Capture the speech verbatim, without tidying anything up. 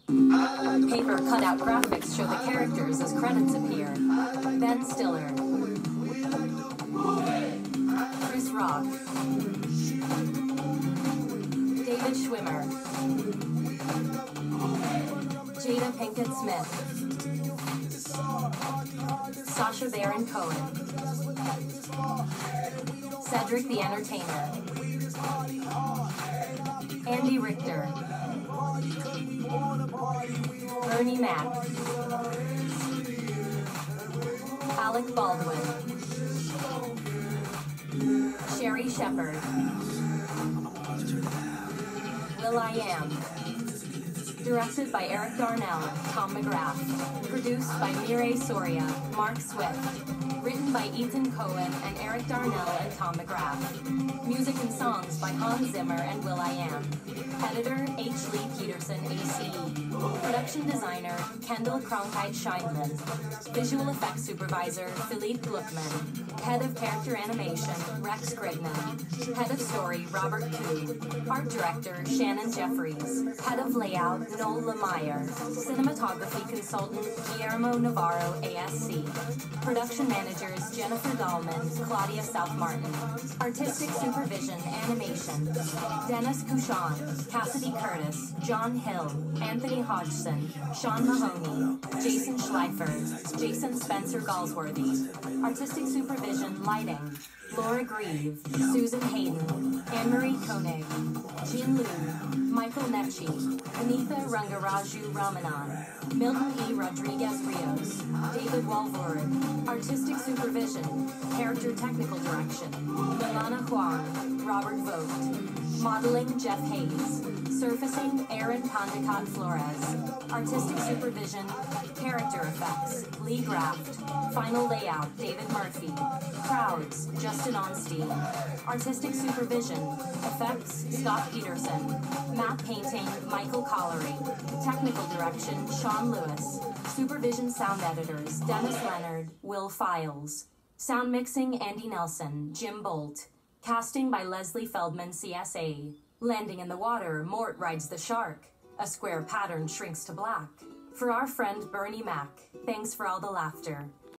Paper cutout graphics show the characters as credits appear. Ben Stiller, Chris Rock, David Schwimmer, Jada Pinkett Smith, Sacha Baron Cohen, Cedric the Entertainer, Andy Richter, Bernie Mac, Alec Baldwin, Sherry Shepherd, will.i.am. Directed by Eric Darnell, Tom McGrath. Produced by Mireille Soria, Mark Swift. Written by Ethan Cohen and Eric Darnell and Tom McGrath. Music and songs by Hans Zimmer and will.i.am. Editor, H. Lee Peterson, A C E. Production designer, Kendall Cronkite Scheinman. Visual effects supervisor, Philippe Gluckman. Head of character animation, Rex Grignan. Head of story, Robert Koo. Art director, Shannon Jeffries. Head of layout, Noel Lemire. Cinematography consultant, Guillermo Navarro, A S C. Production managers, Jennifer Dahlman, Claudia South Martin. Artistic supervision, animation, Dennis Couchon, Cassidy Curtis, John Hill, Anthony Hodgson, Sean Mahoney, Jason Schleifer, Jason Spencer Galsworthy. Artistic supervision, lighting, Laura Grieve, Susan Hayden, Anne-Marie Koenig, Jean Liu, Michael Necchi, Anitha Rangaraju Ramanan, Milton E. Rodriguez Rios, David Walvoord. Artistic supervision, character technical direction, Milana Huang, Robert Vogt. Modeling, Jeff Hayes. Surfacing, Aaron Condicat Flores. Artistic supervision, character effects, Lee Graft. Final layout, David Murphy. Crowds, Justin Onstein. Artistic supervision, effects, Scott Peterson. Map painting, Michael Collery. Technical direction, Sean Lewis. Supervision sound editors, Dennis Leonard, Will Files. Sound mixing, Andy Nelson, Jim Bolt. Casting by Leslie Feldman, C S A. Landing in the water, Mort rides the shark. A square pattern shrinks to black. For our friend Bernie Mac, thanks for all the laughter.